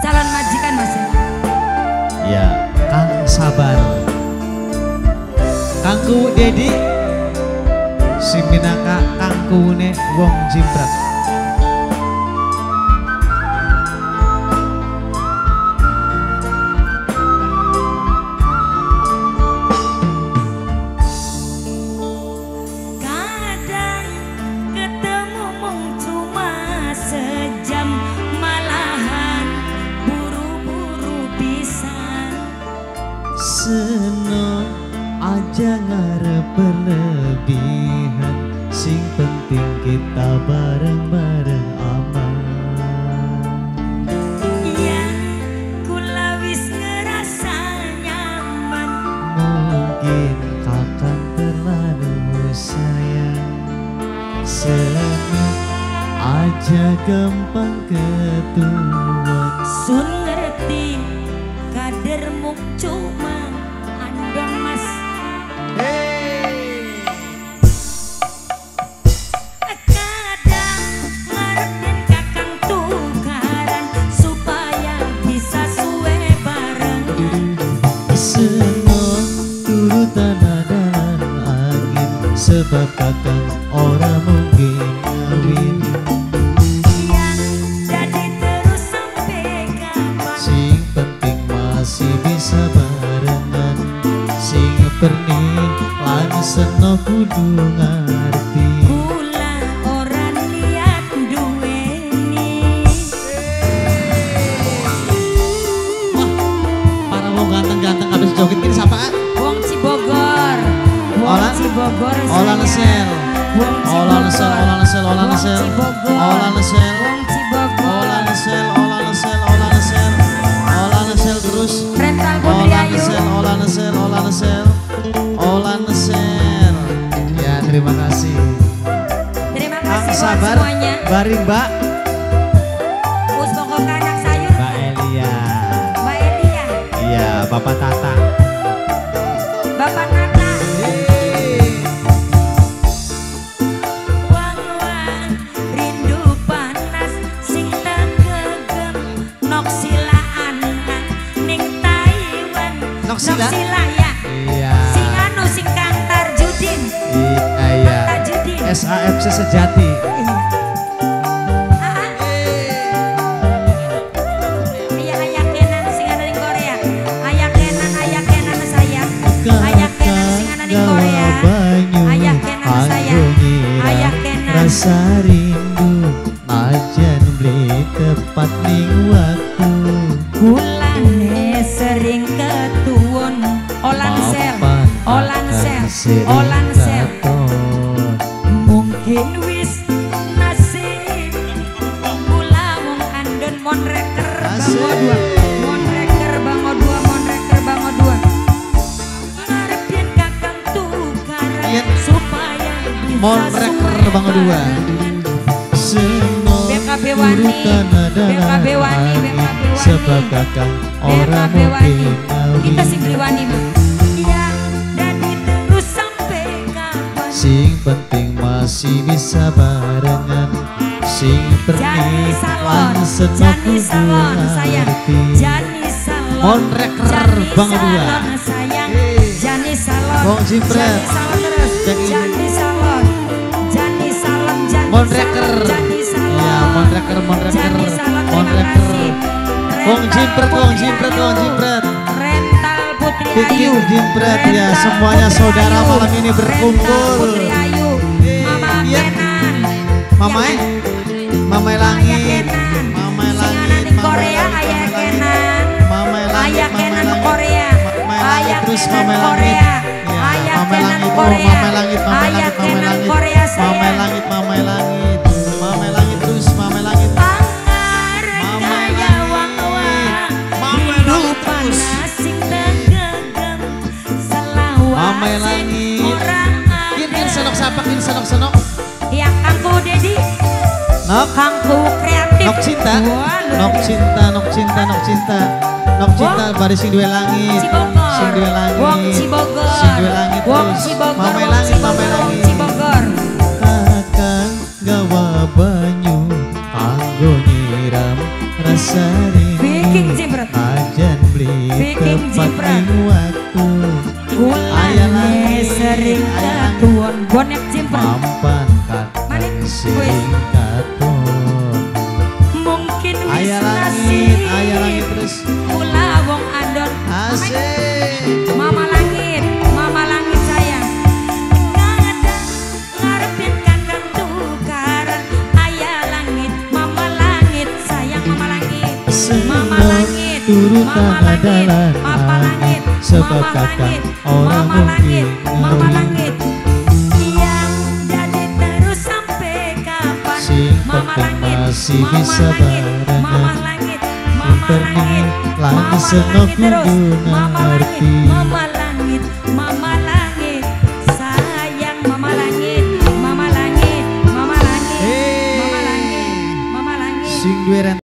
calon majikan Mas. Ya, Kang Sabar. Kangku Dedi Siminaka kangkune wong jimprat. Kadang ketemu mung cuma sejam, malahan buru-buru pisan. Seneng aja ngarep berlebihan, sing penting kita bareng-bareng aman. Iya, kula wis ngerasa nyaman. Mungkin kakak terlalu sayang, seneng aja gampang ketuan. Sun ngerti kadermu cuma andong Mas. Kadang ngarepin kakang tukaran supaya bisa suwe barengan. Seneng turutan adalan angin, sebab kakak orang mungkin kawin. Yang jadi terus sampai kapan? Sing penting masih bisa barengan, sing pernikahan seno kudu ngerti. Kula orang niat duweni. Para wong ganteng-ganteng habis joget ini siapa? Wong Cibogor. Wong Olan? Cibogor Olan saya. sel. Wong Olan Cibogor. sel, olan sel, olan Wong sel. Cibogor. Olan sel. Wong Cibogor. Olan sel, olan sel, olan sel. Olan sel terus. Rental Putri Olan Ayu. sel, olan sel, olan sel. Olan sel. Ya, terima kasih. Terima Kang kasih buat Sabar, semuanya. Bari Mbak. Us pokok anak sayur. Mbak Elia. Mbak Elia. Iya, Bapak Tata. Bapak Nata. Wang-wang rindu panas sing tegegem noksila anak ning Taiwan. Noksila? Noksila ya. Iya. Sing anu sing Kang Tarjudin. Iya. Tarjudin. SAFC sejati. Iya ayak kenan sing ana ning Korea. Ayak kenan sayang. Ayak kenan sing ana ning Korea. Ayak kenan sayang. Ayak kenan. Rasa rindu najan beli tepat ning waktu. Kulane sering ketuwun. Olansel. Olansel. Mungkin wis nasib kula wong andon monreker bango dua. Monreker bango dua. Ngarepin kakang tukaran Iya. supaya bisa Monreker suwe bango dua. barengan. Seneng BKB Wani, urutan adalah BKB Wani, angin, BKB Wani. sebab kakang orang BKB Wani. mungkin kawin. Kita sing beli wani mah. Iya, jadi terus sampai kapan? Sing penting masih bisa barengan, sing Jani Salon, pernikahan seno Jani kudu Salon sayang, ngerti. Jani Salon, Monreker Jani bango dua. Salon sayang, Jani Salon, Wong Jimpret. Jani Salon terus, Jani- Jani Salon, Jani Salon, Jani Monreker. Salon, Jani Salon, Ya, Monreker. Jani Salon, terima Monreker. kasih. Wong Rental Jimpret, Putri Wong Jimpret, Ayu. Wong Jimpret. Rental Putri Bikin Ayu, Jimpret ya, Rental semuanya Putri saudara Ayu. malam ini berkumpul. Rental Putri Ayu, Mama Iya. Kenan. Mamai, Mamai Ayah langit, Kenan. Mamai Sing langit, ana ning Korea Ayah Kenan. Mamai langit, Ayah Mamai Kenan langit. Korea. Mamai Ayah langit terus Kenan Mamai langit. Korea. Ya, Ayah Mamai Kenan langit, oh, Korea. Mamai langit, Mamai Ayah langit, Mamai Kenan langit. Korea Mamai sayang. langit, Mamai langit. Mamai langit terus Mamai langit. Pangar Mamai kaya langit. wang-wang. Mamai Rindu langit terus. panas sing tegegem selawat Mamai sing langit. orang Kin ada. senok senok. Ya Kangku Dedi, Nok, Kangku kreatif. nok cinta. Wah, luar Nok biasa. cinta, nok cinta, nok cinta. Nok cinta bari sing duwe langit. Cibogor. Sing duwe langit. Wong Cibogor. Sing duwe langit Wong terus. Cibogor. Mamai Wong langit, Cibogor, Mamai Wong langit. Cibogor. Kakang gawa banyu kanggo nyiram rasa rindu. Viking Jipret. Ajan beli Viking tepat Jipret. waktu. Kulane sering katuan bonek Jipret. Mampan Manik, kata sering katon. Mungkin wis Ayah nasib langit terus. kula wong adon. Asik. Mama langit sayang. Kadang ngarepin kakang tukaran. Ayah langit, mama langit sayang mama langit. Mama langit, mama langit, papa langit, sebab mama kakak langit, orang mama langit, mungkin mama ngeri. langit. Yang jadi terus sampai kapan? Sing Mama penting langit, masih mama bisa langit, barengan. mama langit, mama Perni langit, lagi mama senok langit terus, kudu mama langit, ngerti. mama langit, sayang mama langit, mama langit, mama langit, Hey. mama langit, mama langit. Sing duwe